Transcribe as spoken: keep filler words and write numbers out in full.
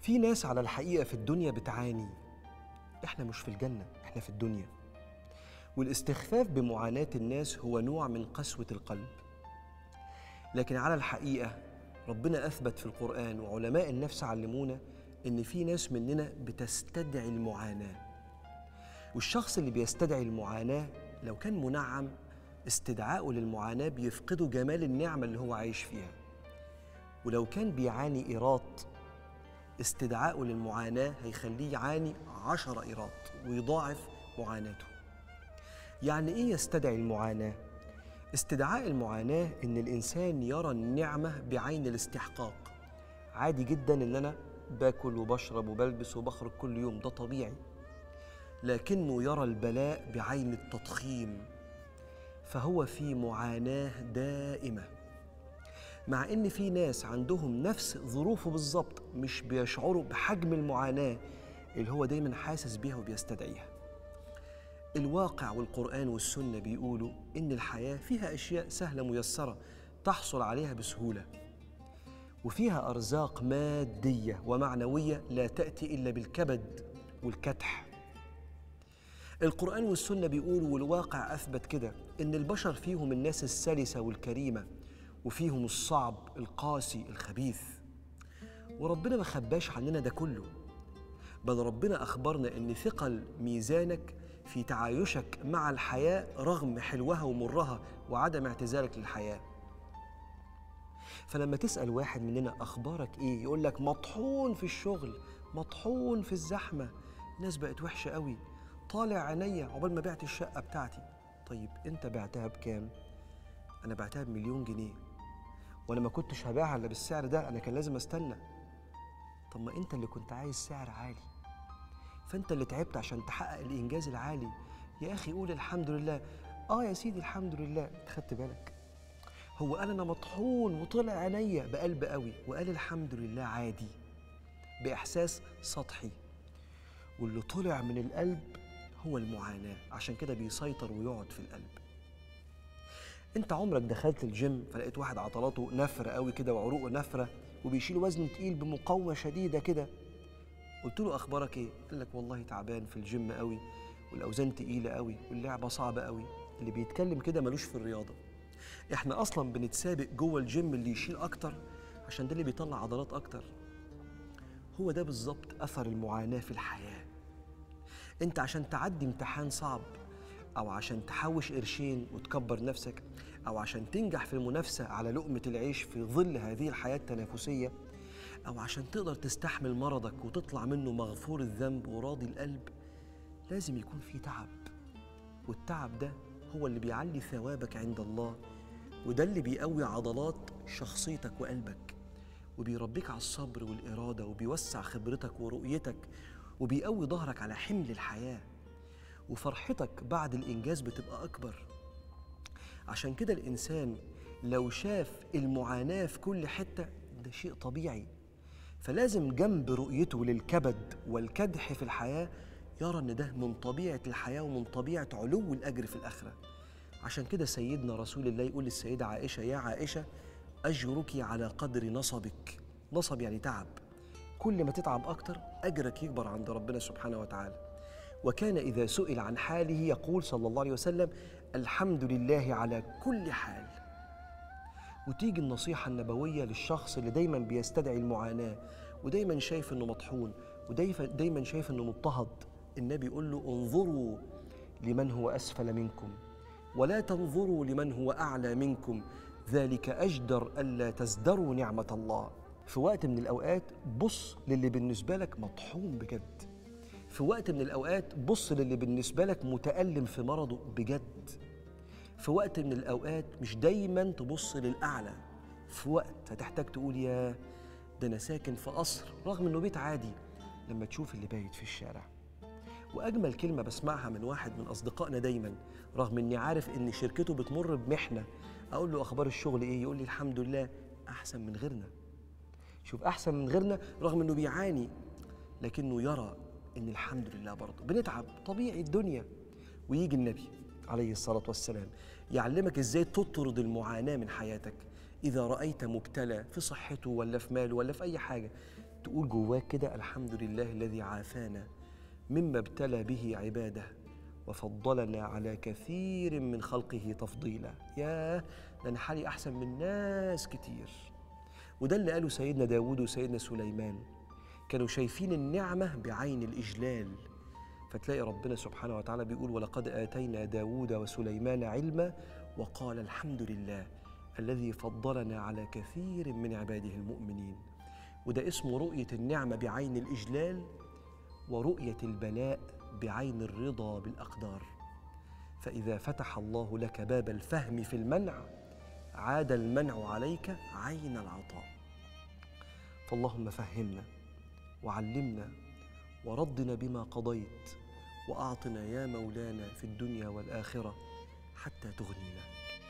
في ناس على الحقيقة في الدنيا بتعاني. احنا مش في الجنة، احنا في الدنيا. والاستخفاف بمعاناة الناس هو نوع من قسوة القلب. لكن على الحقيقة ربنا أثبت في القرآن وعلماء النفس علمونا إن في ناس مننا بتستدعي المعاناة. والشخص اللي بيستدعي المعاناة لو كان منعم، استدعاؤه للمعاناة بيفقده جمال النعمة اللي هو عايش فيها. ولو كان بيعاني إيراد، استدعاؤه للمعاناة هيخليه يعاني عشر إيراد ويضاعف معاناته. يعني إيه يستدعي المعاناة؟ استدعاء المعاناة إن الإنسان يرى النعمة بعين الاستحقاق. عادي جدا إن أنا باكل وبشرب وبلبس وبخرج كل يوم، ده طبيعي. لكنه يرى البلاء بعين التضخيم، فهو في معاناة دائمة. مع إن في ناس عندهم نفس ظروفه بالظبط مش بيشعروا بحجم المعاناة اللي هو دايما حاسس بيها وبيستدعيها. الواقع والقرآن والسنة بيقولوا إن الحياة فيها أشياء سهلة ميسرة تحصل عليها بسهولة، وفيها أرزاق مادية ومعنوية لا تأتي إلا بالكبد والكدح. القرآن والسنة بيقولوا والواقع أثبت كده إن البشر فيهم الناس السلسة والكريمة، وفيهم الصعب القاسي الخبيث. وربنا ما خباش عننا ده كله، بل ربنا أخبرنا إن ثقل ميزانك في تعايشك مع الحياة رغم حلوها ومرها وعدم اعتزالك للحياة. فلما تسأل واحد مننا أخبارك إيه، يقول لك مطحون في الشغل، مطحون في الزحمة، الناس بقت وحشة قوي، طالع عينيا عقبال ما بعت الشقة بتاعتي. طيب أنت بعتها بكام؟ أنا بعتها بمليون جنيه، وأنا ما كنتش هبيعها إلا بالسعر ده، أنا كان لازم أستنى. طب ما أنت اللي كنت عايز سعر عالي، فأنت اللي تعبت عشان تحقق الإنجاز العالي. يا أخي قول الحمد لله. آه يا سيدي الحمد لله. خدت بالك؟ هو قال أنا مطحون وطلع عينيا بقلب قوي، وقال الحمد لله عادي بإحساس سطحي. واللي طلع من القلب هو المعاناة، عشان كده بيسيطر ويقعد في القلب. انت عمرك دخلت الجيم فلقيت واحد عضلاته نفرة قوي كده وعروقه نفرة وبيشيل وزن تقيل بمقاومة شديدة كده، قلت له أخبارك إيه؟ قال لك والله تعبان في الجيم قوي والأوزان تقيلة قوي واللعبة صعبة قوي. اللي بيتكلم كده ملوش في الرياضة. إحنا أصلاً بنتسابق جوه الجيم اللي يشيل أكتر، عشان ده اللي بيطلع عضلات أكتر. هو ده بالظبط أثر المعاناة في الحياة. أنت عشان تعدي امتحان صعب، أو عشان تحوش قرشين وتكبر نفسك، أو عشان تنجح في المنافسة على لقمة العيش في ظل هذه الحياة التنافسية، أو عشان تقدر تستحمل مرضك وتطلع منه مغفور الذنب وراضي القلب، لازم يكون في تعب. والتعب ده هو اللي بيعلي ثوابك عند الله، وده اللي بيقوي عضلات شخصيتك وقلبك، وبيربيك على الصبر والإرادة، وبيوسع خبرتك ورؤيتك، وبيقوي ظهرك على حمل الحياة، وفرحتك بعد الإنجاز بتبقى أكبر. عشان كده الإنسان لو شاف المعاناة في كل حتة ده شيء طبيعي، فلازم جنب رؤيته للكبد والكدح في الحياة يرى أن ده من طبيعة الحياة ومن طبيعة علو الأجر في الآخرة. عشان كده سيدنا رسول الله يقول للسيدة عائشة: يا عائشة أجرك على قدر نصبك. نصب يعني تعب، كل ما تتعب أكتر أجرك يكبر عند ربنا سبحانه وتعالى. وكان إذا سئل عن حاله يقول صلى الله عليه وسلم: الحمد لله على كل حال. وتيجي النصيحة النبوية للشخص اللي دايما بيستدعي المعاناة ودايما شايف انه مطحون ودايما شايف انه مضطهد. النبي يقول له: انظروا لمن هو أسفل منكم ولا تنظروا لمن هو أعلى منكم، ذلك أجدر ألا تزدروا نعمة الله. في وقت من الأوقات بص للي بالنسبة لك مطحون بجد، في وقت من الأوقات بص للي بالنسبة لك متألم في مرضه بجد، في وقت من الأوقات مش دايماً تبص للأعلى، في وقت هتحتاج تقول: يا ده أنا ساكن في قصر رغم إنه بيت عادي، لما تشوف اللي بايت في الشارع. وأجمل كلمة بسمعها من واحد من أصدقائنا دايماً، رغم إني عارف إن شركته بتمر بمحنة، أقول له: أخبار الشغل إيه؟ يقول لي: الحمد لله، أحسن من غيرنا. شوف، أحسن من غيرنا رغم إنه بيعاني، لكنه يرى إن الحمد لله برضه بنتعب، طبيعي الدنيا. ويجي النبي عليه الصلاة والسلام يعلمك إزاي تطرد المعاناة من حياتك، إذا رأيت مبتلى في صحته ولا في ماله ولا في أي حاجة، تقول جواك كده: الحمد لله الذي عافانا مما ابتلى به عباده وفضلنا على كثير من خلقه تفضيلا. ياه، ده أنا حالي أحسن من ناس كتير. وده اللي قاله سيدنا داود وسيدنا سليمان، كانوا شايفين النعمة بعين الإجلال. فتلاقي ربنا سبحانه وتعالى بيقول: ولقد آتينا داود وسليمان علما وقال الحمد لله الذي فضلنا على كثير من عباده المؤمنين. وده اسمه رؤية النعمة بعين الإجلال، ورؤية البلاء بعين الرضا بالأقدار. فإذا فتح الله لك باب الفهم في المنع، عاد المنع عليك عين العطاء. فاللهم فهمنا وعلمنا وردنا بما قضيت، وأعطنا يا مولانا في الدنيا والآخرة حتى تغنينا.